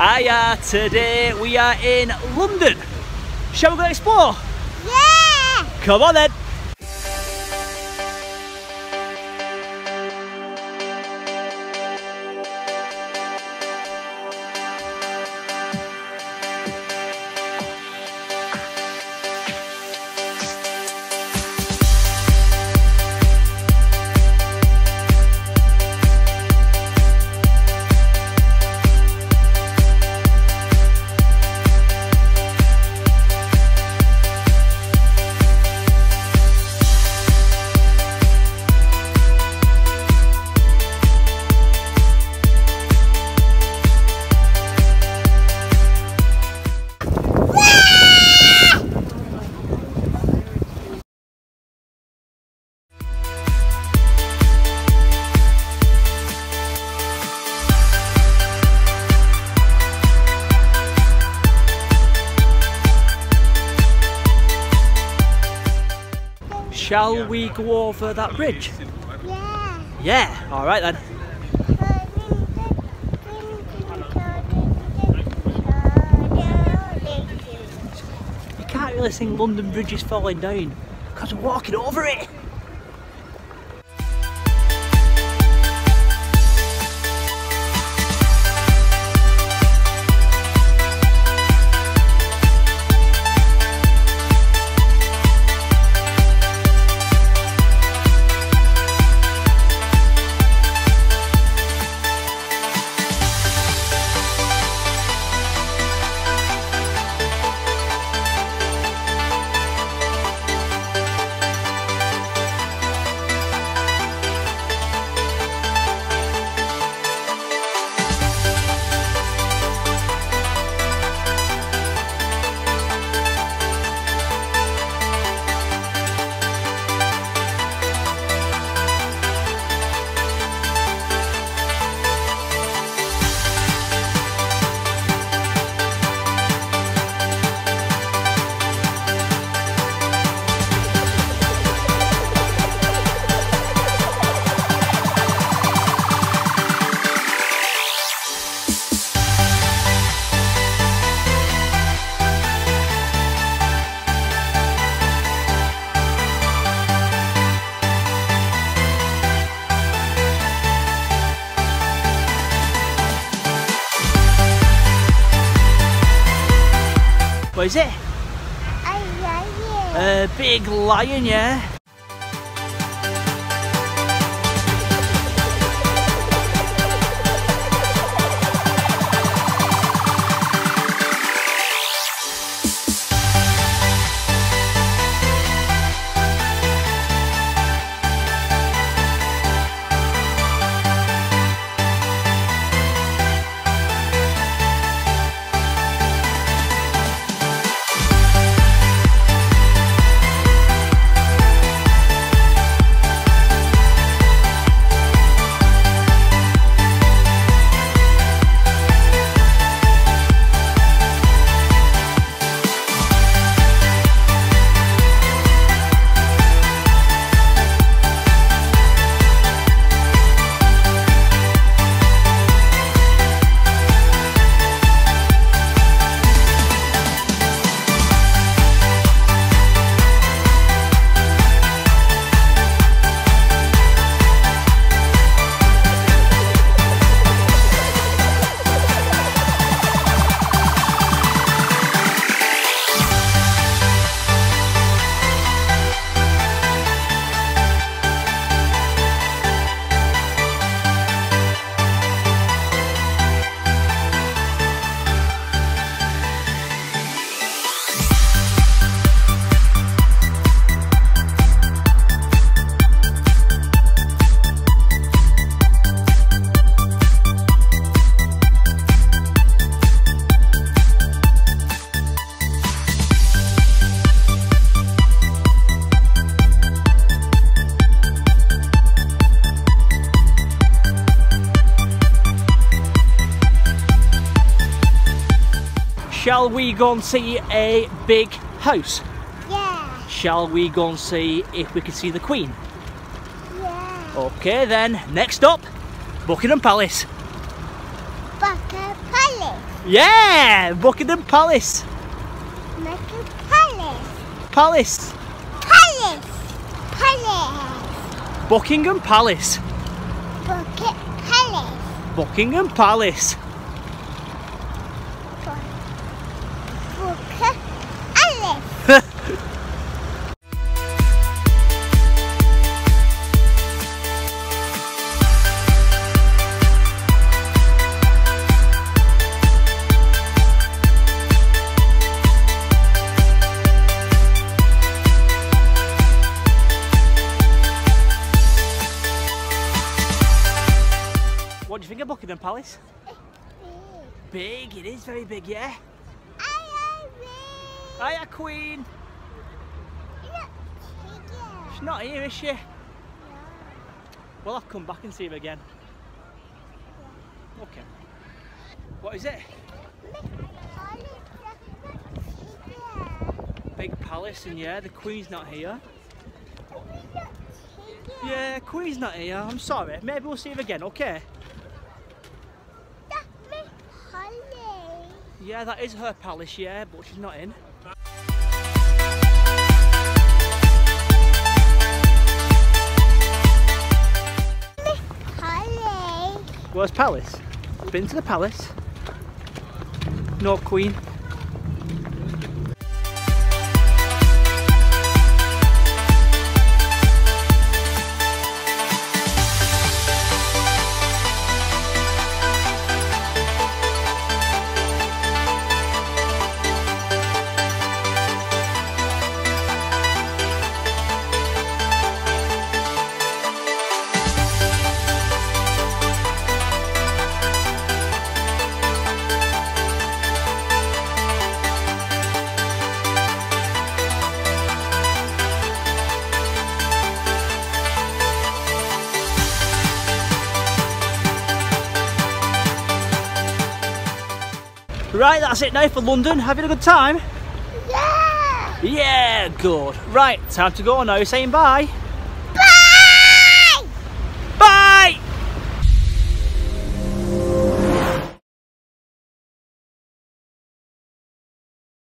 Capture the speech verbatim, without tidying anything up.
Hiya, today we are in London. Shall we go explore? Yeah! Come on then. Shall we go over that bridge? Yeah. Yeah, alright then. You can't really sing London Bridge is falling down because we're walking over it. What is it? A lion. A big lion, yeah? Shall we go and see a big house? Yeah. Shall we go and see if we can see the Queen? Yeah. Okay then, next up, Buckingham Palace. Buckingham Palace. Yeah! Buckingham Palace. Buckingham Palace. Palace. Palace. Palace. Buckingham Palace. Bucket Palace. Buckingham Palace. Bucket Palace. What do you think of Buckingham Palace? Big, it is very big, yeah. Hiya, Queen. She's not here, is she? Well, I'll come back and see him again. Okay. What is it? Big palace, and yeah, the Queen's not here. Yeah, Queen's not here. I'm sorry. Maybe we'll see him again, okay? Yeah, that is her palace, yeah, but she's not in. Where's Palace? Been to the palace? No Queen. Right, that's it now for London. Having a good time? Yeah! Yeah, good. Right, time to go now. Saying bye. Bye! Bye!